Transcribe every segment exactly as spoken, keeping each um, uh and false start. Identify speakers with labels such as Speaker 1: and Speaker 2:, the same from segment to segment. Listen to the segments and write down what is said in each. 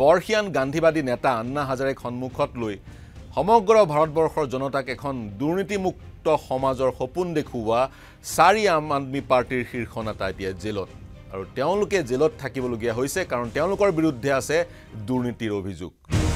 Speaker 1: বৰ্ষিয়ান গান্ধীবাদী নেতা আন্না হাজাৰেক সন্মুখত লৈ সমগ্ৰ ভাৰতবৰ্ষৰ জনতাক এখন দুৰ্নীতিমুক্ত সমাজৰ সপোন দেখুওৱা চাৰি আম আদমি পাৰ্টিৰ শীৰ্ষ নেতা এতিয়া জেলত আৰু তেওঁলোকে জেলত থাকিবলগীয়া হৈছে কাৰণ তেওঁলোকৰ বিৰুদ্ধে আছে দুৰ্নীতিৰ অভিযোগ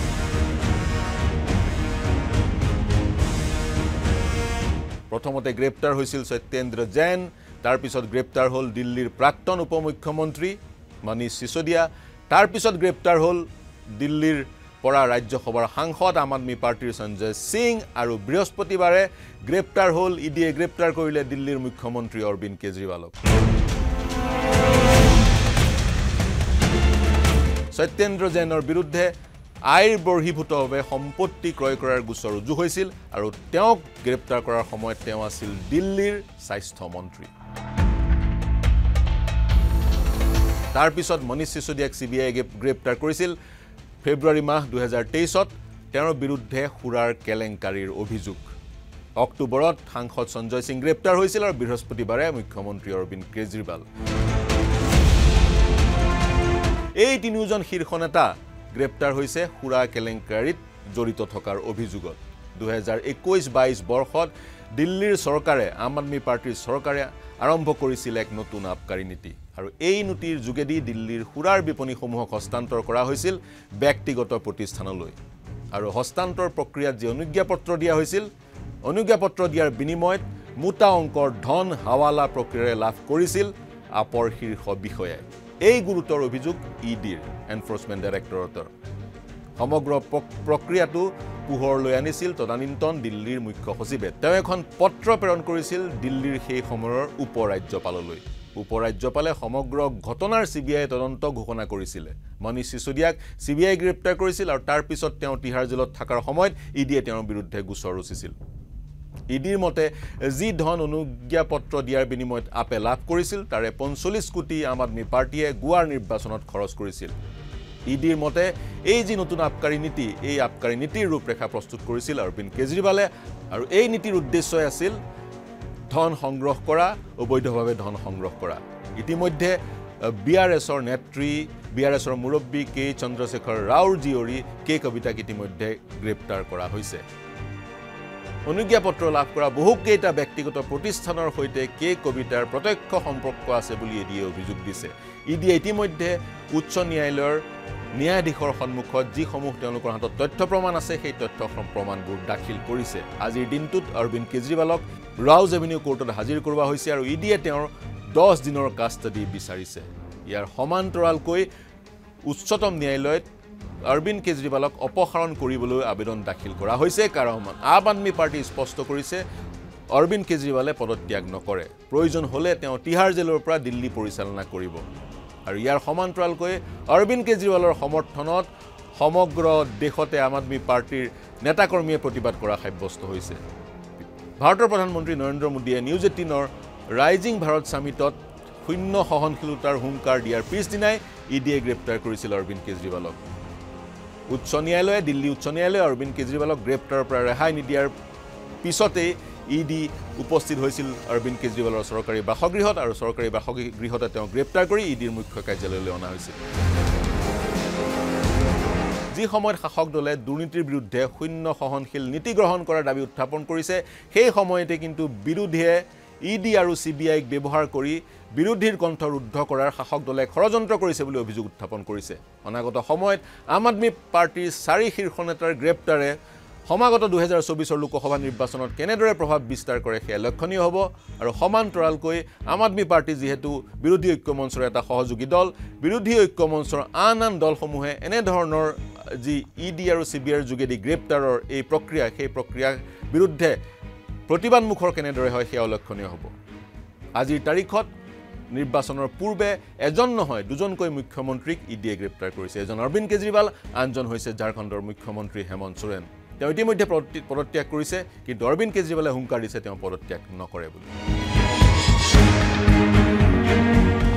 Speaker 1: প্ৰথমতে গ্ৰেপ্তাৰ হৈছিল সত্যেন্দ্ৰ জৈন তাৰ পিছত গ্ৰেপ্তাৰ হ'ল দিল্লীৰ প্ৰাক্তন উপমুখ্যমন্ত্ৰী মনীষ সিসোদিয়া তাৰ পিছত গ্ৰেপ্তাৰ হ'ল দিল্লীৰ পৰা ৰাজ্যসভাৰ সাংসদ আম আদমি পাৰ্টিৰ সঞ্জয় সিং আৰু বৃহস্পতিবাৰে গ্ৰেপ্তাৰ হ'ল ইডিয়ে গ্ৰেপ্তাৰ কৰিলে দিল্লীৰ মুখ্যমন্ত্ৰী অৰবিন্দ কেজৰিৱালক সত্যেন্দ্ৰ জৈনৰ বিৰুদ্ধে আইৰ বৰ্হিভূতভাৱে সম্পত্তি ক্ৰয় কৰাৰ গোচৰ ৰুজু হৈছিল আৰু তেওঁক গ্ৰেপ্তাৰ কৰাৰ সময়ত তেওঁ আছিল দিল্লীৰ স্বাস্থ্য মন্ত্ৰী তাৰ পিছত মনীষ সিসোদিয়াক সিবিআই গ্ৰেপ্তাৰ কৰিছিল ফেব্ৰুৱাৰী মাহ দুই হাজাৰ তেইছত তেওঁৰ বিৰুদ্ধে সুৰাৰ কেলেংকাৰীৰ অভিযোগ অক্টোবৰত সাংসদ সঞ্জয় সিং গ্ৰেপ্তাৰ হৈছিল আৰু বৃহস্পতিবাৰে মুখ্যমন্ত্ৰী অৰবিন্দ কেজৰিৱাল এই তিনিওজন শীৰ্ষ নেতা গ্ৰেপ্তাৰ হৈছে সুৰা কেলেংকাৰীত জড়িত থকাৰ অভিযোগত দুই হাজাৰ একৈশ বাইশ বৰ্ষত দিল্লীৰ চৰকাৰে আম আদমি পাৰ্টিৰ চৰকাৰে আৰম্ভ কৰিছিল এক নতুন আবকাৰী নীতি আৰু এই নীতিৰ যোগেদি দিল্লীৰ সুৰাৰ বিপণীসমূহক হস্তান্তৰ কৰা হৈছিল ব্যক্তিগত প্ৰতিষ্ঠানলৈ আৰু হস্তান্তৰ প্ৰক্ৰিয়াত যে অনুজ্ঞাপত্ৰ দিয়া হৈছিল অনুজ্ঞাপত্ৰ দিয়াৰ বিনিময়ত মোটা অংকৰ ধন হাৱালা প্ৰক্ৰিয়াৰে লাভ কৰিছিল আপৰ শীৰ্ষ বিষয়াই এই গুৰুতৰ অভিযোগ ইডিৰ এনফোৰ্সমেন্ট ডাইৰেক্টৰেটৰ সমগ্ৰ প্ৰক্ৰিয়াটো পোহৰলৈ আনিছিল তদানীন্তন দিল্লীৰ মুখ্য সচিবে তেওঁ এখন পত্ৰ প্ৰেৰণ কৰিছিল দিল্লীৰ সেই সময়ৰ উপৰাজ্যপাললৈ উপৰাজ্যপালে সমগ্ৰ ঘটনাৰ সিবিআই তদন্ত ঘোষণা কৰিছিল মনীষ সিসোদিয়াক সিবিআই গ্ৰেপ্তাৰ কৰিছিল আৰু তাৰ পিছত তেওঁ তিহাৰ জেলত থকাৰ সময়ত ইডিয়ে তেওঁৰ বিৰুদ্ধে গোচৰ ৰুচিছিল ইডিৰ মতে যি ধন অনুজ্ঞাপত্ৰ দিয়াৰ বিনিময়ত আপে লাভ কৰিছিল তাৰে পঞ্চল্লিছ কোটি আম আদমি পাৰ্টিয়ে গোৱাৰ নিৰ্বাচনত খৰচ কৰিছিল ইডিৰ মতে এই যি নতুন আবকাৰী নীতি এই আবকাৰী নীতিৰ ৰূপৰেখা প্ৰস্তুত কৰিছিল অৰবিন্দ কেজৰিৱালে আৰু এই নীতিৰ উদ্দেশ্য আছিল ধন সংগ্ৰহ কৰা অবৈধভাৱে ধন সংগ্ৰহ কৰা ইতিমধ্যে বিআৰএছৰ নেত্ৰী বিআৰএছৰ মুৰব্বী কে চন্দ্ৰশেখৰ ৰাওৰ জীয়ৰী কে কবিতাক ইতিমধ্যে গ্ৰেপ্তাৰ কৰা হৈছে অনুজ্ঞাপত্ৰ লাভ কৰা বহুকেইটা ব্যক্তিগত প্ৰতিষ্ঠানৰ সৈতে কে কবিতাৰ প্ৰত্যক্ষ সম্পৰ্ক আছে বুলি ইডিয়ে অভিযোগ দিছে ইডিয়ে ইতিমধ্যে উচ্চ ন্যায়ালয়ৰ ন্যায়াধীশৰ সন্মুখত যিসমূহ তেওঁলোকৰ হাতত তথ্য প্ৰমাণ আছে সেই তথ্য প্ৰমাণবোৰ দাখিল কৰিছে আজিৰ দিনটোত অৰবিন্দ কেজৰিৱালক ৰাউজ এভিনিউ কোৰ্টত হাজিৰ কৰোৱা হৈছে আৰু ইডিয়ে তেওঁৰ দহ দিনৰ কাষ্টাডি বিচাৰিছে ইয়াৰ সমান্তৰালকৈ উচ্চতম ন্যায়ালয়ত অৰবিন্দ কেজৰিৱালক অপসাৰণ কৰিবলৈ আবেদন দাখিল কৰা হৈছে কাৰণ আম আদমি পাৰ্টি স্পষ্ট কৰিছে অৰবিন্দ কেজৰিৱালে পদত্যাগ নকৰে প্ৰয়োজন হলে তেওঁ তিহাৰ জেলৰ পৰা দিল্লী পৰিচালনা কৰিব আৰু ইয়াৰ সমান্তৰালকৈ অৰবিন্দ কেজৰিৱালৰ সমৰ্থনত সমগ্ৰ দেশতে আম আদমি পাৰ্টিৰ নেতাকৰ্মীয়ে প্ৰতিবাদ কৰা সাব্যস্ত হৈছে ভাৰতৰ প্ৰধানমন্ত্ৰী নৰেন্দ্ৰ মোদীয়ে নিউজ এইটিনৰ ৰাইজিং ভাৰত সামিটত শূন্য সহনশীলতাৰ হুংকাৰ দিয়াৰ পিছদিনাই ইডিয়ে গ্ৰেপ্তাৰ কৰিছিল অৰবিন্দ কেজৰিৱালক উচ্চ ন্যায়ালয়ে দিল্লী উচ্চ ন্যায়ালয়ে অৰবিন্দ কেজৰিৱালক গ্ৰেপ্তাৰৰ পৰা ৰেহাই নিদিয়াৰ পিছতে ইডি উপস্থিত হৈছিল অৰবিন্দ কেজৰিৱালৰ চৰকাৰী বাসগৃহত আৰু চৰকাৰী বাসগৃহতে তেওঁ গ্ৰেপ্তাৰ কৰি ইডিৰ মুখ্য কাৰ্যালয়লৈ অনা হৈছিল যি সময়ত শাসক দলে দুৰ্নীতিৰ বিৰুদ্ধে শূন্য সহনশীল নীতি গ্ৰহণ কৰাৰ দাবী উত্থাপন কৰিছে সেই সময়তে কিন্তু বিৰোধীয়ে ইডি আৰু সিবিআইক ব্যৱহাৰ কৰি বিৰোধীৰ কণ্ঠ ৰুদ্ধ কৰাৰ শাসক দলে ষড়যন্ত্ৰ কৰিছে বুলি অভিযোগ উত্থাপন কৰিছে অনাগত সময়ত আম আদমি পাৰ্টিৰ চাৰি শীৰ্ষ নেতাৰ গ্ৰেপ্তাৰে সমাগত দুই হাজাৰ চৌবিছৰ লোকসভা নিৰ্বাচনত কেনেদৰে প্ৰভাৱ বিস্তাৰ কৰে সেয়া লক্ষণীয় হ'ব আৰু সমান্তৰালকৈ আম আদমি পাৰ্টি যিহেতু বিৰোধী ঐক্য মঞ্চৰ এটা সহযোগী দল বিৰোধী ঐক্য মঞ্চৰ আন আন দলসমূহে এনে ধৰণৰ যি ইডি আৰু সিবিআইৰ যোগেদি গ্ৰেপ্তাৰৰ এই প্ৰক্ৰিয়া সেই প্ৰক্ৰিয়াৰ বিৰুদ্ধে প্ৰতিবাদমুখৰ কেনেদৰে হয় সেয়া লক্ষণীয় হ'ব আজিৰ তাৰিখত নিৰ্বাচনৰ পূৰ্বে এজন নহয় দুজনকৈ মুখ্যমন্ত্ৰীক ইডিয়ে গ্ৰেপ্তাৰ কৰিছে এজন অৰবিন্দ কেজৰিৱাল আনজন হৈছে ঝাৰখণ্ডৰ মুখ্যমন্ত্ৰী হেমন্ত সোৰেন তেওঁ ইতিমধ্যে পদত্যাগ কৰিছে কিন্তু অৰবিন্দ কেজৰিৱালে হুংকাৰ দিছে তেওঁ পদত্যাগ নকৰে বুলি